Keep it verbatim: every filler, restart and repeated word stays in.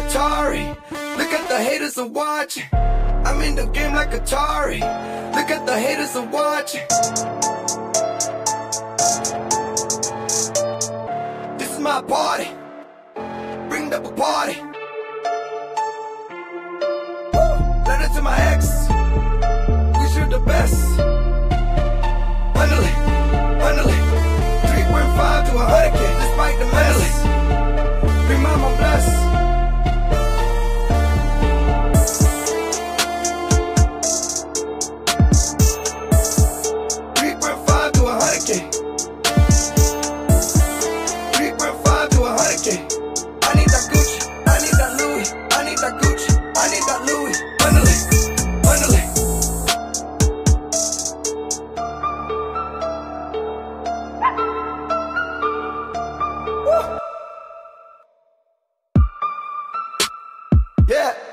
Atari. Look at the haters are watching. I'm in the game like Atari. Look at the haters are watching. This is my party. Bring up a party. Letter to my ex. Wish you the best. Finally, finally. three point five to a hundred K. Despite the medley. Bring mama bless. three point five to a hundred K. three point five to a hundred K. I need that Gucci. I need that Louis. I need that Gucci. I need that Louis. Finally, finally. Woo. Yeah.